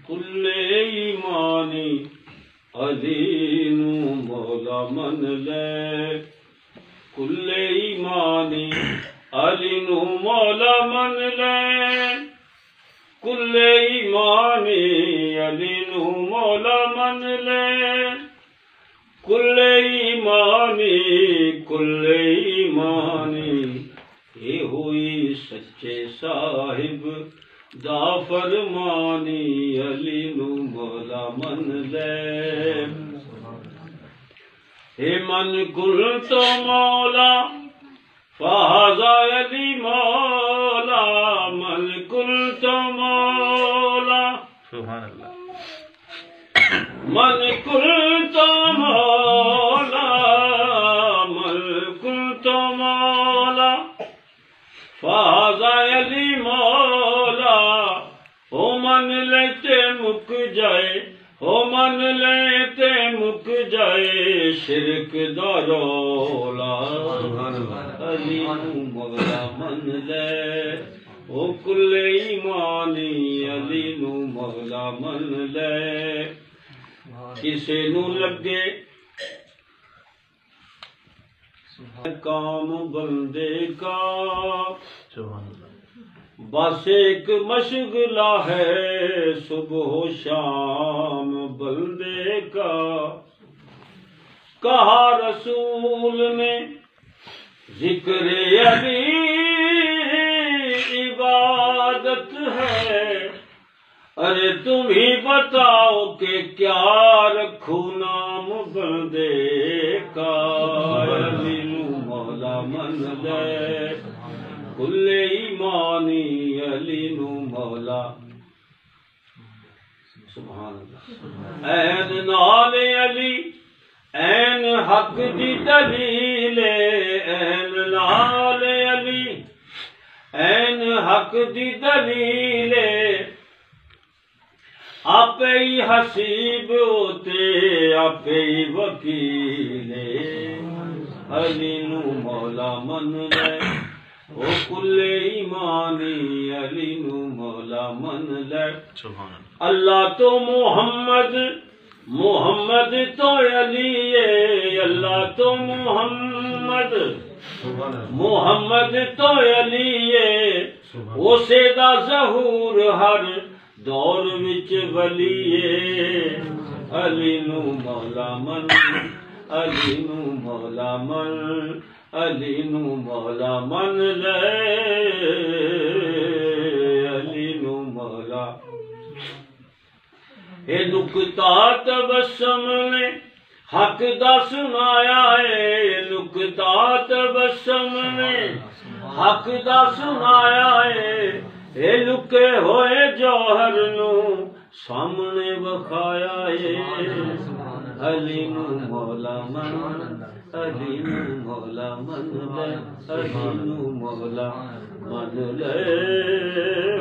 کل ایمانی علی نو مولا من لے کل ایمانی علی نو مولا من لے کل ایمانی علی نو مولا من لے کل ایمانی یہ ہوئی سچے صاحب دا فرمانی علی نو مولا من لے اے من کل تو مولا فہذا علی مولا من کل تو مولا سبحان اللہ من کل تو مولا من کل تو مولا فہذا علی مولا ہو من لیتے مک جائے ہو من لیتے مک جائے شرک دارولا علی نو مولا من لے او کل ایمانی علی نو مولا من لے کسے نو لگے کام بندے کا سبحان اللہ بس ایک مشغلہ ہے صبح و شام بندے کا کہا رسول نے ذکر علی عبادت ہے ارے تم ہی بتاؤ کہ کیا رکھوں نام بندے کا علی نو مولا من لے کل ایمانی علی نو مولا سبحان اللہ این نال علی این حق دی دلیل این نال علی این حق دی دلیل آپ ہی حسیب ہوتے آپ ہی وکیل علی نو مولا من لے او کل ایمانی علی نو مولا من لے اللہ تو محمد محمد تو علی ہے اللہ تو محمد محمد تو علی ہے وہ سیدہ ظہور ہر دور وچ ولی ہے علی نو مولا من علی نو مولا من علی نو مولا من لے علی نو مولا اے نکتا تبسم نے حق دا سنایا ہے نکتا تبسم نے حق دا سنایا ہے اے لکے ہوئے جوہر نو سامنے بخایا ہے علی نو مولا من علی نو مولا من لے علی نو مولا من لے